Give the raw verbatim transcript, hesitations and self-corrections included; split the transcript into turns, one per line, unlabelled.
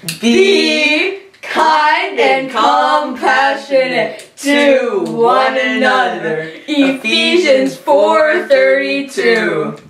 Be kind and compassionate to one another. Ephesians four thirty-two.